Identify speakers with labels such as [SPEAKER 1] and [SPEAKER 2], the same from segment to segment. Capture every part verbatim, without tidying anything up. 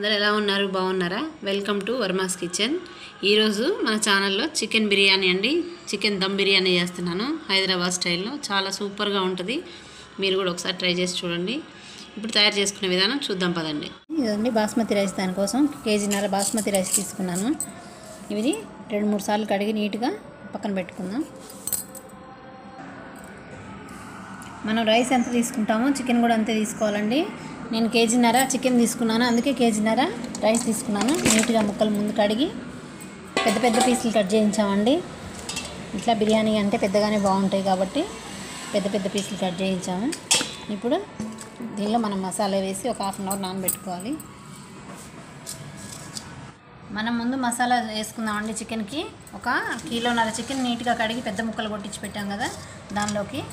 [SPEAKER 1] అందరూ ఎలా ఉన్నారు? బాగున్నారా? Welcome to Varma's kitchen. ఈరోజు మన ఛానల్లో చికెన్ బిర్యానీ అండి, చికెన్ దమ్ బిర్యానీ చేస్తున్నాను హైదరాబాద్ స్టైల్లో. చాలా సూపర్గా ఉంటుంది. మీరు కూడా ఒకసారి ట్రై చేసి చూడండి. ఇప్పుడు తయారు చేసుకునే విధానం చూద్దాం పదండి.
[SPEAKER 2] ఇదండి బాస్మతి రైస్. దానికోసం కేజీన్నర బాస్మతి రైస్ తీసుకున్నాను. ఇవి రెండు మూడు సార్లు కడిగి నీట్గా పక్కన పెట్టుకుందాం. మనం రైస్ ఎంత తీసుకుంటామో చికెన్ కూడా అంతే తీసుకోవాలండి. నేను కేజీన్నర చికెన్ తీసుకున్నాను, అందుకే కేజీన్నర రైస్ తీసుకున్నాను. నీట్గా ముక్కలు ముందు కడిగి పెద్ద పెద్ద పీసులు కట్ చేయించామండి. ఇట్లా బిర్యానీ అంటే పెద్దగానే బాగుంటాయి కాబట్టి పెద్ద పెద్ద పీసులు కట్ చేయించాము. ఇప్పుడు దీనిలో మనం మసాలా వేసి ఒక హాఫ్ అన్ అవర్ నానబెట్టుకోవాలి. మనం ముందు మసాలా వేసుకుందామండి. చికెన్కి ఒక కిలోన్నర చికెన్ నీట్గా కడిగి పెద్ద ముక్కలు కొట్టించి పెట్టాం కదా, దానిలోకి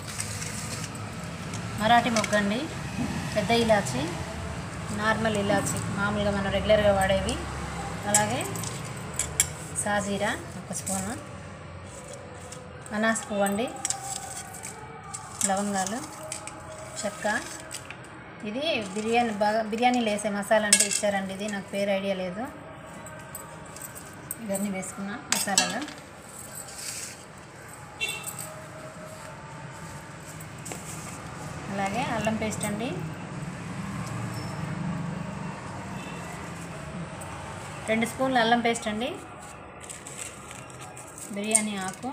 [SPEAKER 2] మరాఠీ మొగ్గండి, పెద్ద ఇలాచి, నార్మల్ ఇలాచి మామూలుగా మనం రెగ్యులర్గా వాడేవి, అలాగే సాజీరా ఒక స్పూను, అనాస్ పువ్వు అండి, లవంగాలు, చెక్క. ఇది బిర్యానీ బాగా బిర్యానీలో వేసే మసాలా అంటే ఇచ్చారండి, ఇది నాకు పేరు ఐడియా లేదు. ఇవన్నీ వేసుకున్నా మసాలాలు. అలాగే అల్లం పేస్ట్ అండి, రెండు స్పూన్లు అల్లం పేస్ట్ అండి, బిర్యానీ ఆకు,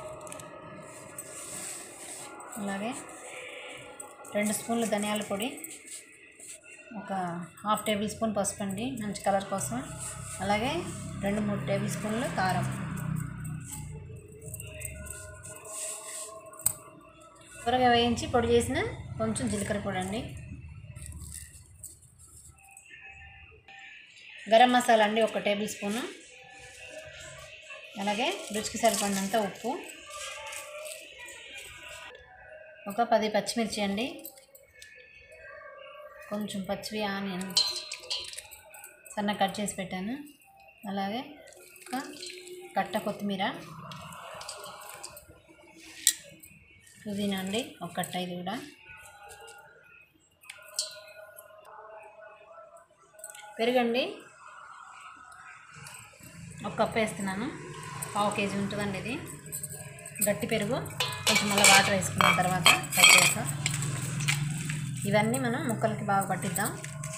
[SPEAKER 2] అలాగే రెండు స్పూన్లు ధనియాల పొడి, ఒక హాఫ్ టేబుల్ స్పూన్ పసుపు అండి మంచి కలర్ కోసం, అలాగే రెండు మూడు టేబుల్ స్పూన్లు కారం, త్వరగా వేయించి పొడి చేసిన కొంచెం జీలకర్ర పొడి అండి, గరం మసాలా అండి ఒక టేబుల్ స్పూను, అలాగే రుచికి సరిపడినంత ఉప్పు, ఒక పది పచ్చిమిర్చి అండి, కొంచెం పచ్చివి ఆనియన్ సన్న కట్ చేసి పెట్టాను, అలాగే ఒక కట్ట కొత్తిమీర, పుదీనా అండి ఒక కట్ట, ఇది కూడా పెరుగండి ఒక కప్పు వేస్తున్నాను, పావు కేజీ ఉంటుందండి ఇది గట్టి పెరుగు. కొంచెం మళ్ళీ వాటర్ వేసుకున్న తర్వాత తగ్గేసా ఇవన్నీ మనం ముక్కలకి బాగా పట్టిద్దాం.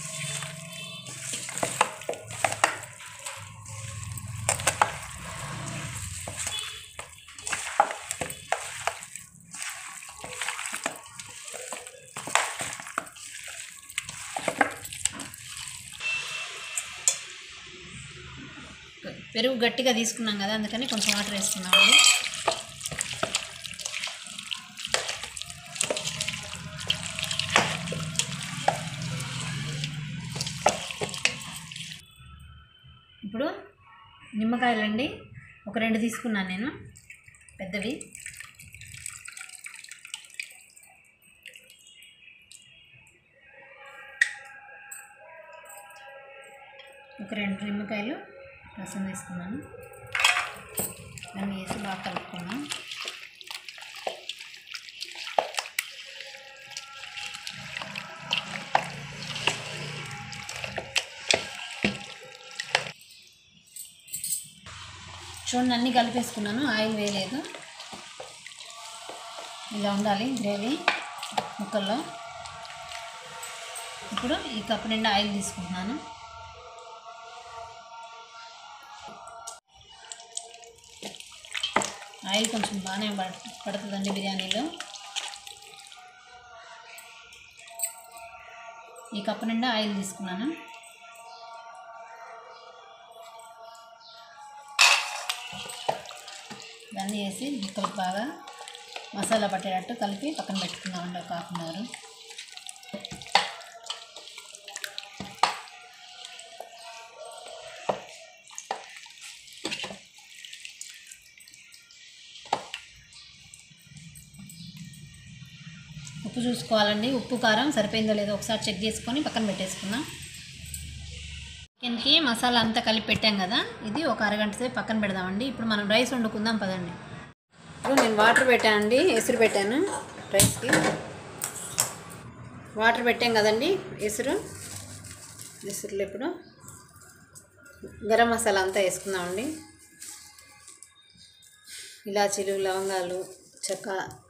[SPEAKER 2] పెరుగు గట్టిగా తీసుకున్నాం కదా, అందుకని కొంచెం వాటర్ వేసుకున్నామండి. ఇప్పుడు నిమ్మకాయలండి ఒక రెండు తీసుకున్నాను నేను, పెద్దవి. ఒక రెండు నిమ్మకాయలు రసం తీసుకున్నాను, దాన్ని వేసి బాగా కలుపుకున్నాం. చూడండి అన్నీ కలిపేసుకున్నాను, ఆయిల్ వేయలేదు. ఇలా ఉండాలి గ్రేవీ ముక్కల్లో. ఇప్పుడు ఈ కప్పు నిండా ఆయిల్ తీసుకుంటున్నాను. ఆయిల్ కొంచెం బాగానే పడుతుందండి బిర్యానీలో. ఈ కప్పు నిండా ఆయిల్ తీసుకున్నాను. దాన్ని వేసి ముక్కలు బాగా మసాలా పట్టేటట్టు కలిపి పక్కన పెట్టుకున్నామండి ఒక హాఫ్ అన్ అవర్. ఉప్పు చూసుకోవాలండి, ఉప్పు కారం సరిపోయిందో లేదో ఒకసారి చెక్ చేసుకొని పక్కన పెట్టేసుకుందాం. చికెన్కి మసాలా అంతా కలిపి పెట్టాం కదా, ఇది ఒక అరగంట సేపు పక్కన పెడదామండి. ఇప్పుడు మనం రైస్ వండుకుందాం పదండి. ఇప్పుడు నేను వాటర్ పెట్టానండి, ఎసురు పెట్టాను రైస్కి. వాటర్ పెట్టాం కదండి, ఎసురు ఎసురులో ఇప్పుడు గరం మసాలా అంతా వేసుకుందామండి. ఇలాచీలు, లవంగాలు, చెక్క,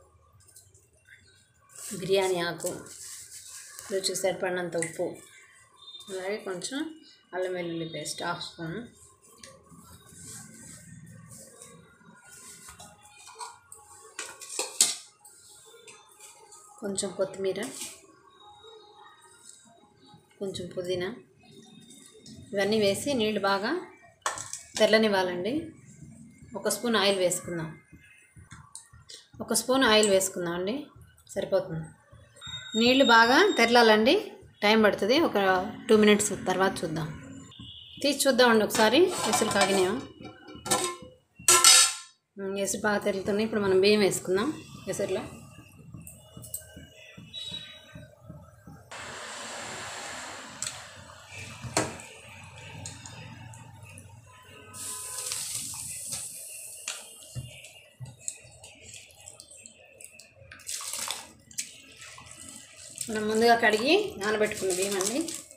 [SPEAKER 2] బిర్యానీ ఆకు, రుచికి సరిపడినంత ఉప్పు, అలాగే కొంచెం అల్లం వెల్లుల్లి పేస్ట్ హాఫ్ స్పూన్, కొంచెం కొత్తిమీర, కొంచెం పుదీనా, ఇవన్నీ వేసి నీళ్ళు బాగా తెల్లనివ్వాలండి. ఒక స్పూన్ ఆయిల్ వేసుకుందాం. ఒక స్పూన్ ఆయిల్ వేసుకుందాం అండి, సరిపోతుంది. నీళ్ళు బాగా తెరలాలండి, టైం పడుతుంది. ఒక టూ మినిట్స్ తర్వాత చూద్దాం. తీసి చూద్దామండి ఒకసారి. ఎసురు కాగినాయో, ఎసురు బాగా తెరులుతున్నాయి. ఇప్పుడు మనం బియ్యం వేసుకుందాం. ఎసురులో మనం ముందుగా కడిగి నానబెట్టుకున్న బియ్యం అండి.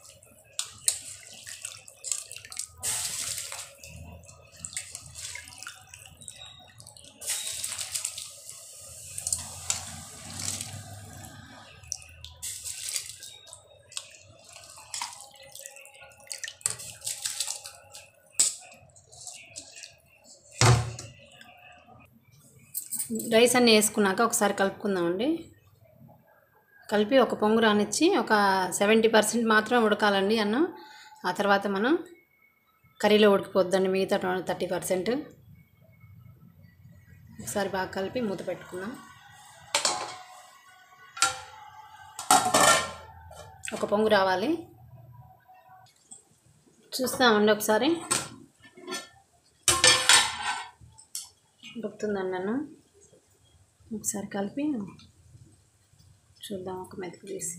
[SPEAKER 2] రైస్ అన్నీ వేసుకున్నాక ఒకసారి కలుపుకుందామండి. కలిపి ఒక పొంగు రానిచ్చి ఒక సెవెంటీ పర్సెంట్ మాత్రం ఉడకాలండి అన్నం. ఆ తర్వాత మనం కర్రీలో ఉడికిపోద్దండి మిగతా థర్టీ పర్సెంట్. ఒకసారి బాగా కలిపి మూత పెట్టుకుందాం. ఒక పొంగు రావాలి, చూస్తామండి ఒకసారి. ఉడుకుతుందండి అన్నం. ఒకసారి కలిపి చూద్దాం. ఒక మెతుకు తీసి,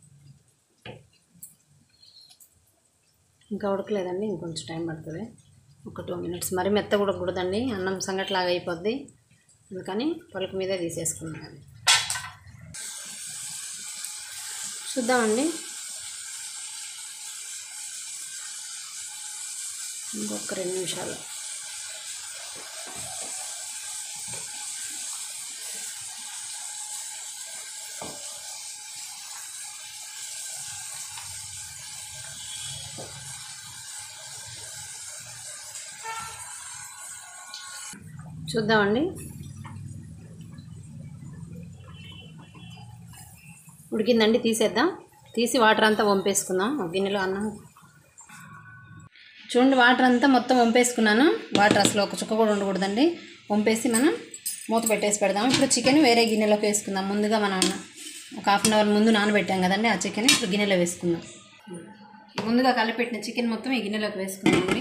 [SPEAKER 2] ఇంకా ఉడకలేదండి, ఇంకొంచెం టైం పడుతుంది. ఒక టూ మినిట్స్. మరి మెత్తగా ఉడకకూడదండి, అన్నం సంగట్లాగా అయిపోద్ది. అందుకని పలుకు మీదే తీసేసుకున్నాం. చూద్దామండి. ఇంకొక రెండు నిమిషాలు. చూద్దామండి. ఉడికిందండి, తీసేద్దాం. తీసి వాటర్ అంతా వంపేసుకుందాం ఒక గిన్నెలో. అన్నం చూడండి, వాటర్ అంతా మొత్తం వంపేసుకున్నాను. వాటర్ అసలు ఒక చుక్క కూడా ఉండకూడదండి. వంపేసి మనం మూత పెట్టేసి పెడదాం. ఇప్పుడు చికెన్ వేరే గిన్నెలోకి వేసుకుందాం. ముందుగా మనం ఒక హాఫ్ అన్ అవర్ ముందు నానబెట్టాం కదండి, ఆ చికెన్ ఇప్పుడు గిన్నెలో వేసుకుందాం. ముందుగా కలిపెట్టిన చికెన్ మొత్తం ఈ గిన్నెలోకి వేసుకుందామండి.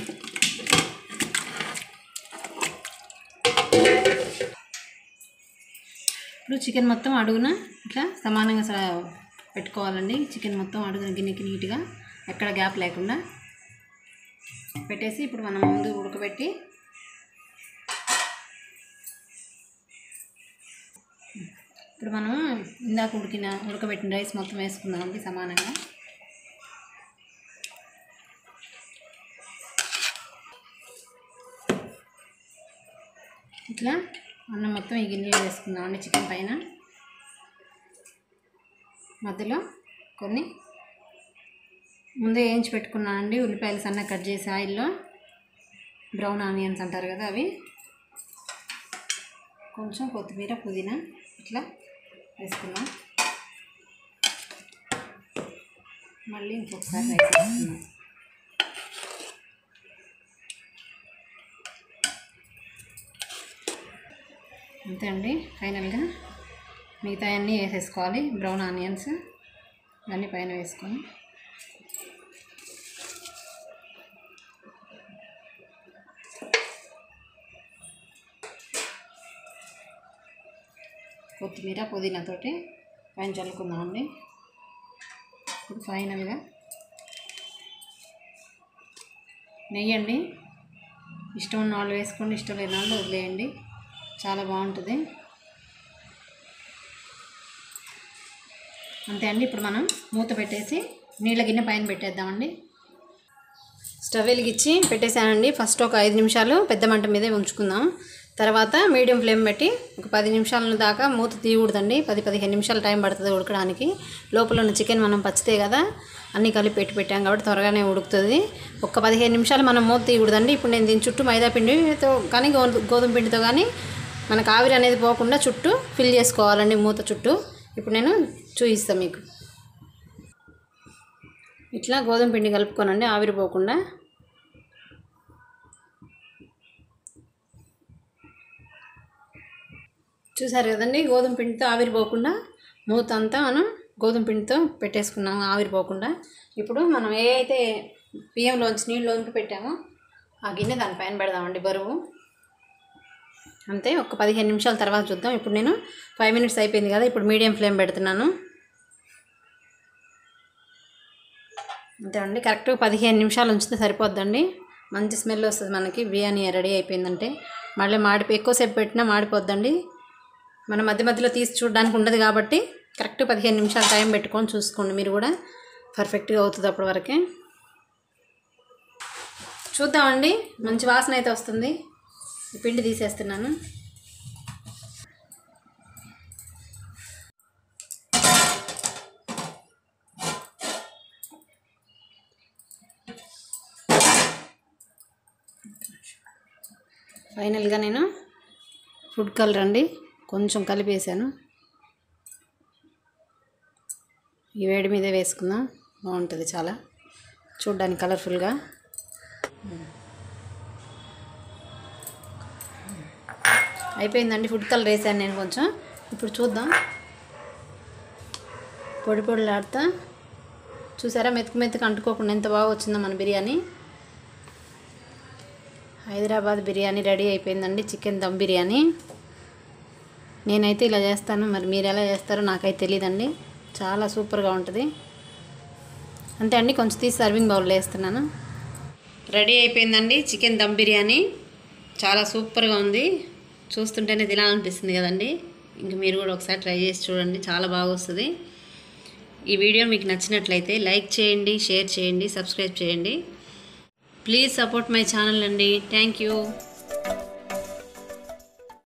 [SPEAKER 2] ఇప్పుడు చికెన్ మొత్తం అడుగున ఇట్లా సమానంగా పెట్టుకోవాలండి. చికెన్ మొత్తం అడుగున గిన్నెకి నీట్గా ఎక్కడ గ్యాప్ లేకుండా పెట్టేసి ఇప్పుడు మనం ముందు ఉడకబెట్టి ఇప్పుడు మనం ఇందాక ఉడికిన ఉడకబెట్టిన రైస్ మొత్తం వేసుకుందామండి సమానంగా. ఇట్లా అన్నం మొత్తం ఈ గిన్నెలో వేసుకుందామండి. చికెన్ పైన మధ్యలో కొన్ని ముందే వేయించి పెట్టుకున్నానండి ఉల్లిపాయలు సన్న కట్ చేసి ఆయిల్లో, బ్రౌన్ ఆనియన్స్ అంటారు కదా అవి, కొంచెం కొత్తిమీర, పుదీనా ఇట్లా వేసుకున్నాం. మళ్ళీ ఇంకొకసారి రైస్ వేసుకున్నాం. అంతే అండి. ఫైనల్గా మిగతా అన్నీ వేసేసుకోవాలి. బ్రౌన్ ఆనియన్స్ ఇవన్నీ పైన వేసుకొని కొత్తిమీర, పుదీనాతోటి పైన చల్లుకుందామండి. ఇప్పుడు ఫైనల్గా నెయ్యి అండి. ఇష్టం ఉన్న వాళ్ళు వేసుకోండి, ఇష్టం లేని వాళ్ళు వదిలేయండి. చాలా బాగుంటుంది. అంతే అండి. ఇప్పుడు మనం మూత పెట్టేసి నీళ్ళ గిన్నె పైన పెట్టేద్దామండి. స్టవ్ వెలిగించి పెట్టేశానండి. ఫస్ట్ ఒక ఐదు నిమిషాలు పెద్ద మంట మీదే ఉంచుకుందాం. తర్వాత మీడియం ఫ్లేమ్ పెట్టి ఒక పది నిమిషాల దాకా మూత తీయకూడదండి. పది పదిహేను నిమిషాలు టైం పడుతుంది ఉడకడానికి. లోపల ఉన్న చికెన్ మనం పచ్చితే కదా అన్నీ కలిపి పెట్టి పెట్టాం కాబట్టి త్వరగానే ఉడుకుతుంది. ఒక పదిహేను నిమిషాలు మనం మూత తీయకూడదండి. ఇప్పుడు నేను దీని చుట్టూ మైదా పిండితో కానీ గోధుమ పిండితో కానీ మనకు ఆవిరి అనేది పోకుండా చుట్టూ ఫిల్ చేసుకోవాలండి మూత చుట్టూ. ఇప్పుడు నేను చూపిస్తాను మీకు. ఇట్లా గోధుమ పిండి కలుపుకోనండి ఆవిరి పోకుండా. చూసారు కదండి, గోధుమ పిండితో ఆవిరి పోకుండా మూత అంతా మనం గోధుమ పిండితో పెట్టేసుకున్నాము ఆవిరి పోకుండా. ఇప్పుడు మనం ఏ అయితే బియ్యంలోంచి నీళ్ళలోంచి పెట్టామో ఆ గిన్నె దానిపైన పెడదామండి బరువు. అంతే, ఒక పదిహేను నిమిషాల తర్వాత చూద్దాం. ఇప్పుడు నేను ఫైవ్ మినిట్స్ అయిపోయింది కదా, ఇప్పుడు మీడియం ఫ్లేమ్ పెడుతున్నాను. అంతే అండి, కరెక్ట్గా పదిహేను నిమిషాలు ఉంచితే సరిపోద్దండి. మంచి స్మెల్ వస్తుంది మనకి. బిర్యానీ రెడీ అయిపోయిందంటే మళ్ళీ మాడిపో ఎక్కువసేపు పెట్టినా మాడిపోద్దండి. మనం మధ్య మధ్యలో తీసి చూడడానికి ఉండదు కాబట్టి కరెక్ట్ పదిహేను నిమిషాలు టైం పెట్టుకొని చూసుకోండి. మీరు కూడా పర్ఫెక్ట్గా అవుతుంది అప్పటి వరకే. చూద్దామండి, మంచి వాసన అయితే వస్తుంది. పిండి తీసేస్తున్నాను. ఫైనల్గా నేను ఫుడ్ కలర్ అండి కొంచెం కలిపేసాను. ఈ వేడి మీదే వేసుకుందాం, బాగుంటుంది చాలా చూడ్డానికి కలర్ఫుల్గా. అయిపోయిందండి, ఫుడ్ కలర్ వేసాను నేను కొంచెం. ఇప్పుడు చూద్దాం. పొడి పొడిలాడుతా చూసారా, మెతుకు మెతుకు అంటుకోకుండా ఎంత బాగా వచ్చిందో మన బిర్యానీ. హైదరాబాద్ బిర్యానీ రెడీ అయిపోయిందండి, చికెన్ దమ్ బిర్యానీ. నేనైతే ఇలా చేస్తాను, మరి మీరు ఎలా చేస్తారో నాకైతే తెలియదండి. చాలా సూపర్గా ఉంటుంది. అంతే అండి, కొంచెం తీసి సర్వింగ్ బౌల్లో వేస్తున్నాను. రెడీ అయిపోయిందండి చికెన్ దమ్ బిర్యానీ. చాలా సూపర్గా ఉంది, చూస్తుంటేనే తినాలనిపిస్తుంది కదండి. ఇంక మీరు కూడా ఒకసారి ట్రై చేసి చూడండి, చాలా బాగా వస్తుంది. ఈ వీడియో మీకు నచ్చినట్లయితే లైక్ చేయండి, షేర్ చేయండి, సబ్స్క్రైబ్ చేయండి. ప్లీజ్ సపోర్ట్ మై ఛానల్ అండి. Thank you.